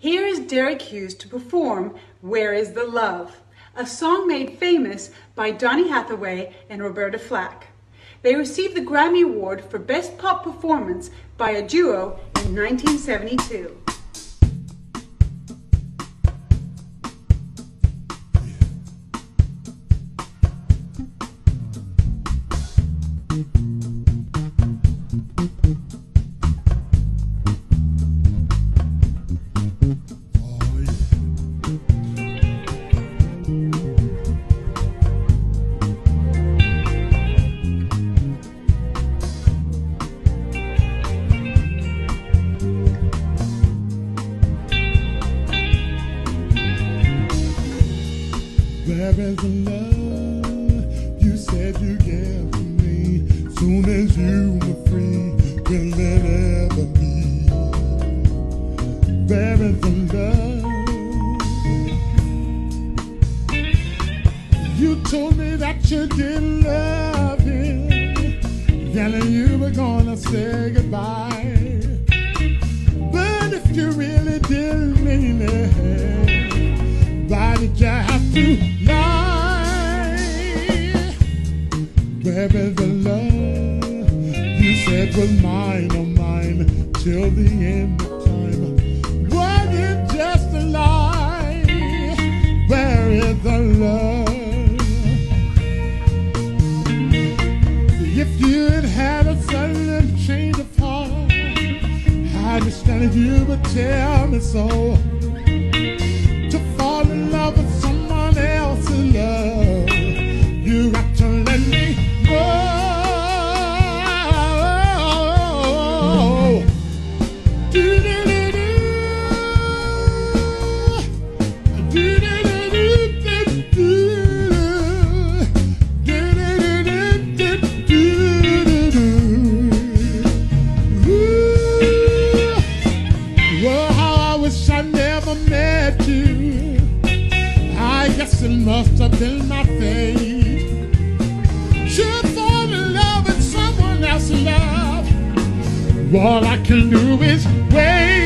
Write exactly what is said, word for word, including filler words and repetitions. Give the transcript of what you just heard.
Here is Derick Hughes to perform Where is the Love, a song made famous by Donny Hathaway and Roberta Flack. They received the Grammy Award for Best Pop Performance by a Duo in nineteen seventy-two. There is a love you said you gave to me. Soon as you were free, will it ever be? There is a love you told me that you didn't love him, yelling you were gonna say goodbye. But if you really did mean it, why did you have to lie? Where is the love you said was mine, oh mine, till the end of time? Was it just a lie? Where is the love? If you had had a sudden change of heart, I understand you would tell me so. Love with someone else's love, you got to let me go. Do do do do, do do do do do, do do do do. Well, how I wish I never met you. I guess it must have been my fate to fall in love with someone else's love. All I can do is wait.